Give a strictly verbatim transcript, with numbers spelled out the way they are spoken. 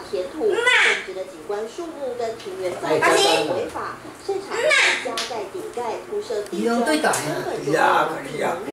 填土，种植的景观树木跟庭园造景违法，擅长加盖顶盖、铺设地砖，根本就没有能力。